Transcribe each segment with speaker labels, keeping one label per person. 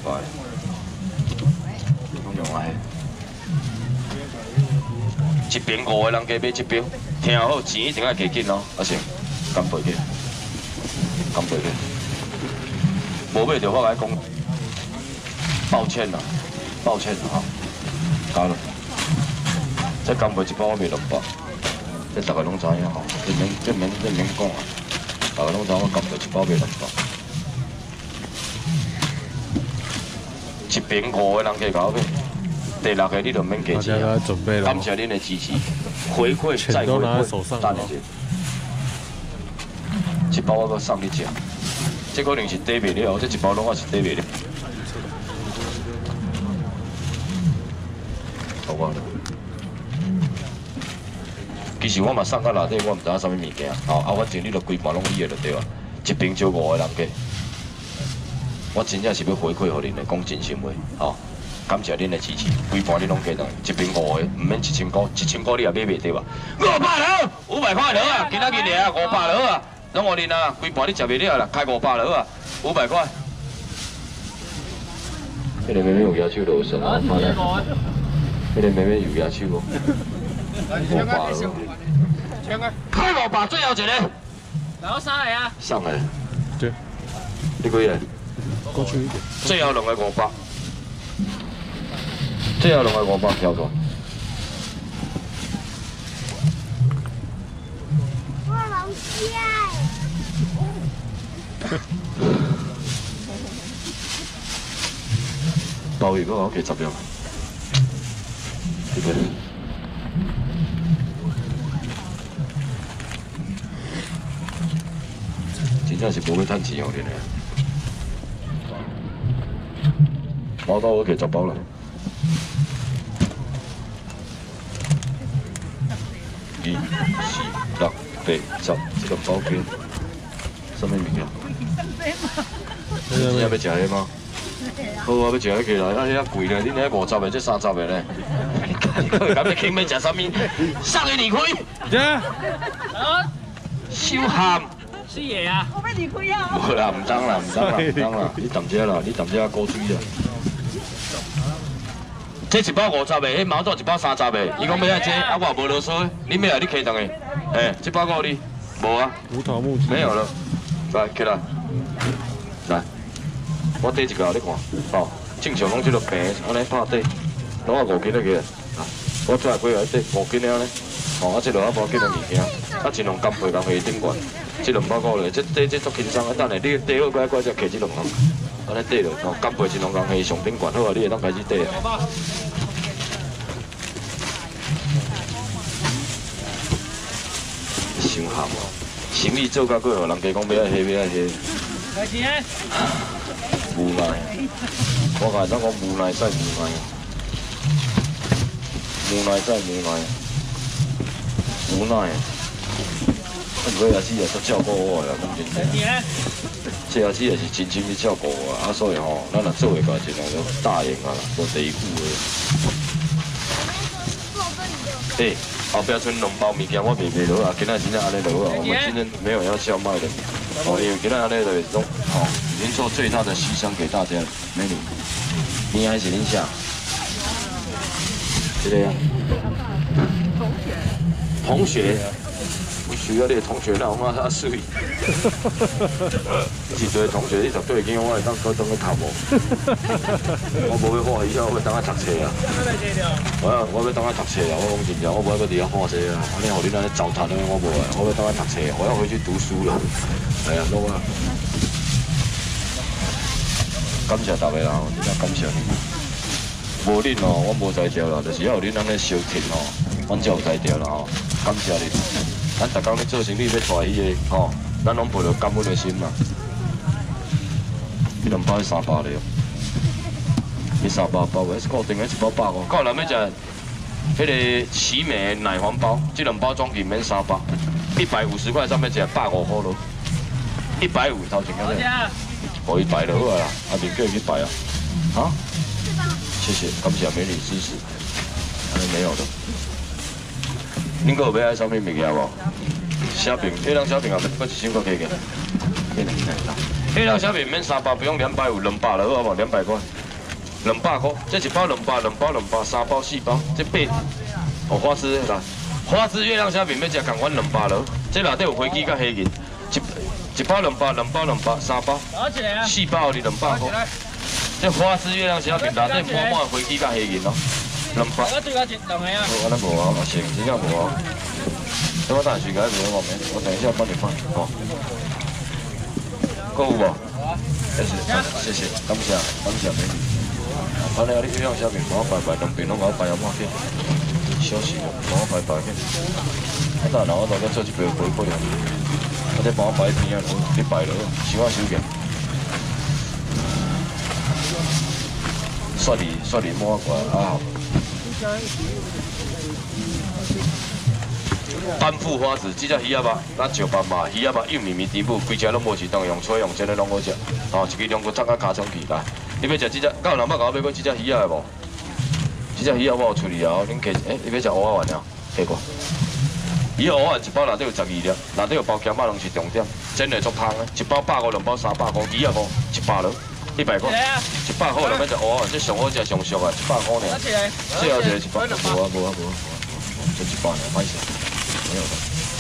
Speaker 1: 快，拢用爱。一瓶5个人加买1瓶，听好，钱一定要加紧哦，阿成，干杯去，干杯去。无买着我来讲，抱歉啦，抱歉哈，加了。这干杯一包我卖200，这大家拢知影吼，这免讲啊，大家拢知我干杯一包卖200。 一瓶5个人加搞买，第6个你就免加钱啊！感谢恁的支持，回馈再回馈，等一下，一包我搁送你食，这可能是底袂了，这一包拢我是底袂了。好我了，其实我嘛送到内底，我唔知影啥物物件，反正你就规盘拢伊的就对啊，一瓶就5个人加。 我真正是要回馈予恁的，讲真心话，感谢恁的支持，规盘你拢加当，一瓶5个，唔免1000块，1000块你也买袂对吧？500了，500块了啊，今仔日俩500了啊，拢互恁啊，规盘你食袂了啦，开500了啊，500块。迄个妹妹有牙手就算啊，拍来。迄个妹妹有牙手哦，500了。开500，最后一个。
Speaker 2: 老3个啊。
Speaker 1: 上来。
Speaker 3: 对。
Speaker 1: 你几个？
Speaker 3: 过去一点。
Speaker 1: 最后2个500，最后2个500跳过。
Speaker 4: 我老师
Speaker 1: 鲍鱼我加10秒。这个。真正是无要趁钱哦，恁个。 毛豆我给10包了。2、4、6、8、10，这个包给什么物件？你要要食迄吗？好啊，要食迄个啦，遐贵咧，恁遐50个，这30个咧。你敢要请要食啥物？送给你开。
Speaker 3: 对。
Speaker 1: 小咸。
Speaker 2: 是爷啊！
Speaker 4: 我要离开啊！
Speaker 1: 无啦，唔当啦，唔当啦，唔当啦，你淡遮啦，你淡遮高水啦。这一包50个，迄毛豆一包30个，伊讲要爱这，啊我无啰嗦，你要来你开动的，这包够你，无啊？
Speaker 3: 无头木鸡。
Speaker 1: 没有了，来起来，来，我底一个你看，正常拢这个平，安尼拍底，拢啊5斤个，我再几个底5斤了呢，啊这落啊无几个物件，啊一两干配干配顶悬。 这2包够了，这足轻松啊！等下你底好乖乖，才摕这2项，安尼底落，干杯这2项是上顶悬好啊！你会当开始底啊。伤咸哦，生意做甲过，人家讲要爱迄要爱迄。无奈，我甲咱讲无奈再无奈，无奈再无奈，无奈。 我阿姊也都照顾我啦，讲真正。这阿姊也是真心去照顾我，所以吼，咱若做会到，尽量就答应啊啦，无第一句的。后壁剩2包物件，我卖落啊，今仔真正安尼落啊，我们今天没有要叫卖的，因为今仔安尼就是拢已经做最大的牺牲给大家了，美女，你还是恁下？这个呀，同学。 需要你的同学让我妈他水，一堆同学，你绝对见我会当搁当去读无？我无要画以后，我要当去读册啊！我要当去读册啊！我讲真正，我无要搁伫遐画册啊！安尼互恁安尼糟蹋咧，我无啊！我要当去读册，我要回去读书了。哎呀，拢啊！感谢大家啦，真正感谢你。无恁哦，我无才调啦，就是要有恁安尼相挺哦，阮才有才调啦吼。感谢你。 咱逐工咧做生意要带迄个吼，咱拢抱着感恩的心嘛。你2包是300了，你300包个是固定的，1包150。到人要食迄个奇美奶黄包，这2包总计免300，150块，上面只150块咯。150头前个咧，可以摆就好啦，面叫伊去摆啊。好，谢谢，感谢美女支持。没有的。恁个有要爱啥物物件无？小饼，迄张小饼后面搁1千块加个，来来来。 黑料小饼免300，不用200，有200了好不好？200块，200块，这一包200，2包2包，3包4包，这8。哦，花枝啦，花枝月亮小饼要食共款200了，这内底有飞机甲虾仁，一包200，2包2包，3包，4包你200块。这花枝月亮小饼内底满满飞机甲虾仁哦，200。
Speaker 2: 我最高一2个啊。
Speaker 1: 我咱无啊，成真正无啊。等我等下时间无我面，我等一下帮你放哦。够有无？谢谢，感谢美女。反正你月亮小饼帮我摆两边拢给我摆了满片，小事哦，帮我摆片。啊，等下我再做一杯回馈啊。我再帮我摆一边啊，你摆落，收我收起。刷你摸过啊。斑腹花子，这只鱼仔肉，咱石斑嘛，鱼仔肉幼绵绵甜美，规只拢无是当用吹用煎的拢好食。哦，一支两骨炸到尻川去来。你要食这只，敢有人捌甲我买过这只鱼仔的无？这只鱼仔我有处理啊，恁加，你要食蚵仔丸啊？下过。伊蚵仔丸一包内底有12粒，内底有包咸仔拢是重点，煎的足香的，一包150、2包300块，鱼仔5 100了，100块，100块人要食蚵仔丸，这上好食上俗啊，100块尔。最后一个100，无啊，就100尔，歹势。没有的，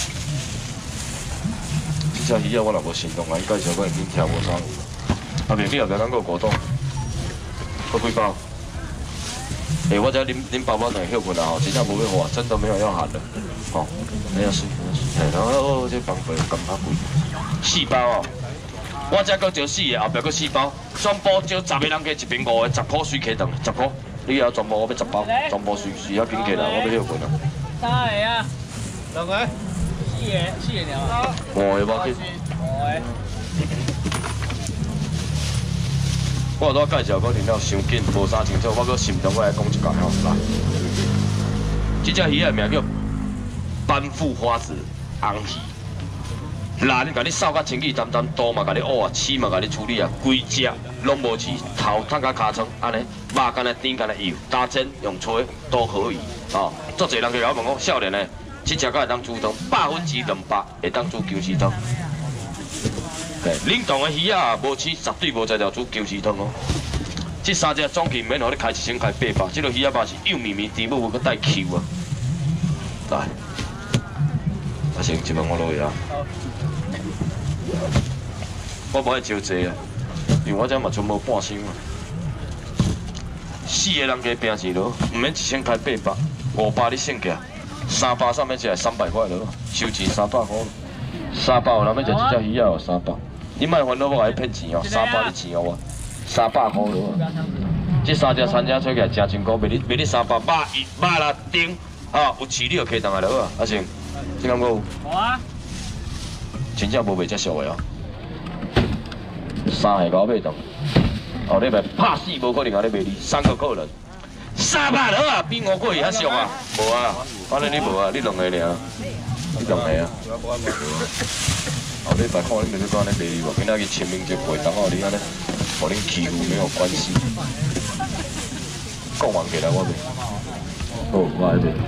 Speaker 1: 这只鱼啊，我若无心动啊，伊介绍我已经听无啥。后面你后壁敢有果冻？搁几包？我知恁爸爸等下休困啦吼，真正无要花，真的没有要喊的，吼，没有事。然后这房费咁较贵，4包哦，我这搁招4个，后壁搁4包，全部招10个人加一瓶5个，10块水起顿，10块，你要全部我要10包，全部水要紧起来，我要休困啊。
Speaker 2: 3个啊。2個，4個了啊。
Speaker 1: 5個冇緊。我拄介紹嗰條了傷緊，無啥清楚，我搁心中我來講一講吼。嗱，這隻魚的名叫斑腹花子紅魚。嗱，你甲你掃甲清氣淡淡，刀嘛甲你挖啊，刺嘛甲你處理啊，規隻攏無刺，頭燙甲尻川，安尼，肉干來甜干來油，打煎用吹都可以。哦，足濟人就甲我問講，少年的。这只会当煮湯，200%会当煮姜絲湯。冷凍的魚啊，無刺絕對無在條煮姜絲湯哦。這3隻總計免互你開1000開800，這個魚仔肉是幼綿綿甜美，佮帶 Q 啊。來，阿成一問我落去啊。我無愛招濟啊，因為我這嘛全無半箱啊。4個人加拼錢咯，唔免1000開800，500你省起來。3包上面只系300塊咯，收錢300塊。3包有人要食這隻魚啊，300。你莫煩惱我來騙錢哦，3包你錢我，300塊咯。這3隻餐廳出起來真辛苦，賣你300，肉啦丁啊，有刺你就起檔來就好啊，阿成，這感覺有？有啊。真正無賣遮俗的哦。3個搞買檔，後禮拜拍死無可能安尼賣你，3個客人。300了啊，比5個月還俗啊！無啊，反正你無啊，你2個爾，你2個啊。後禮拜看你咪要安尼賣你無，今仔日清明節過，等我你安尼，互恁欺負沒有關係。講完起來我賣，好，我來賣。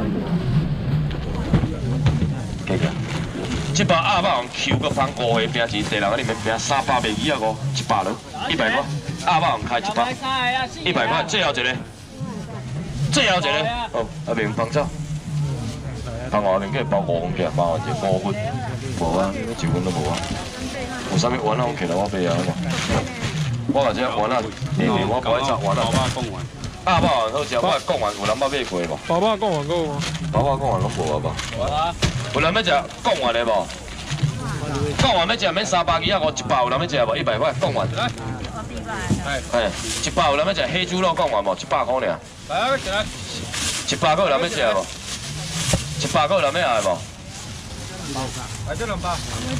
Speaker 1: 記個，這包鴨肉用 Q 個放5個拼錢，第人你咪拼300賣魚啊5，100了，100塊。鴨肉用開1包，100塊，最後一個。最後一個，哦，阿明放走，放外面，跟住包5份嘅，包1個5份，無啊，1份都無啊。有啥物丸啊？起來我買啊，我話這丸啊，我包一隻丸啊。鴨肉丸好食，我講丸有人捌買過無？
Speaker 3: 爸爸講完個喎。
Speaker 1: 爸爸講丸攏無啊無？有人要食講丸的無？講丸要食免300幾啊，1包有人要食無？100塊講丸。1包有人要食黑豬肉講丸無？100塊爾。100個有人要食無？100個有人要食無？
Speaker 3: 來這2包。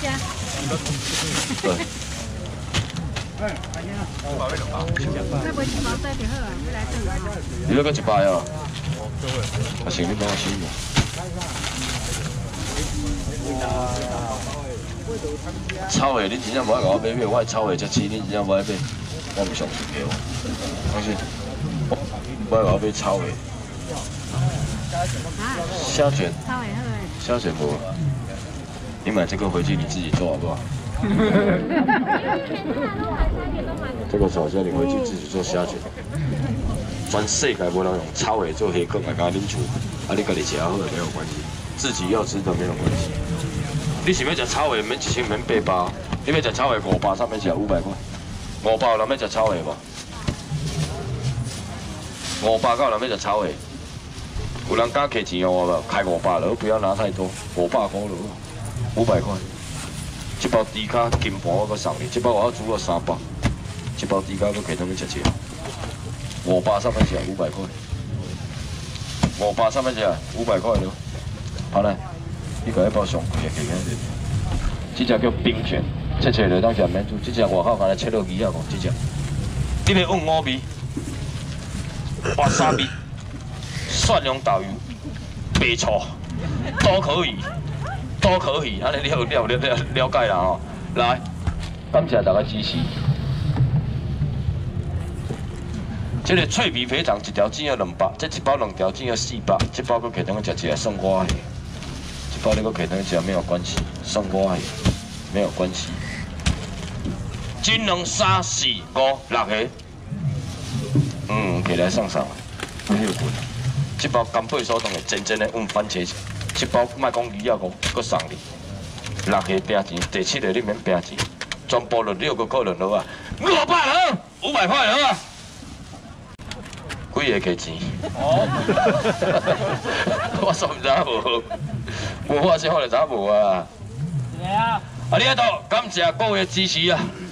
Speaker 1: 對。你要個1包啊？阿成，你幫我收喎。炒的，你真正無愛甲我買，我炒的才吃，你真正無愛買，我唔相信嘅喎。放心，無愛甲我買炒的。虾卷，蝦卷無。你買這個回去你自己做好不好？ 这个炒虾你回去自己做虾卷。全世界无人用炒的做虾卷来甲恁煮，啊你家己吃好也没有关系，自己要吃的没有关系。你是要食炒的，免1000免800，你要食炒的500，上面是500块。500有人要食炒的无？500有人要食炒的？有人敢摕钱哦？开500了，不要拿太多，500块了，500块。这包猪脚金盘我搁送你，这包我要煮到300，这包猪脚搁摕他们吃吃。500上面是500块，500上面是500块咯。好嘞，你甲迄包上贵的给佢。这只叫冰卷，切切就当是免煮。这只外口敢若切落鱼啊，这只。你要用五味、哇沙米、蒜蓉豆油、白醋都可以，都可以。安尼你了解啦吼。来，感谢大家支持。这个脆皮肥肠一条只要200，这一包2条只要400，这包搁摕当去食一个算我的，这包你搁摕当去食没有关系，算我的没有关系。1、2、3、4、5、6个，起来上，不休困。这包干贝手冻的真正的用番茄，这包莫讲鱼啊搁送你，6个拼钱，第7个你免拼钱，全部就6个可能好啊，500好，500块好啊。几个加钱？哦，我煞唔知无，无发现我就知无啊。是啊。啊，你喺度感谢各位的支持啊！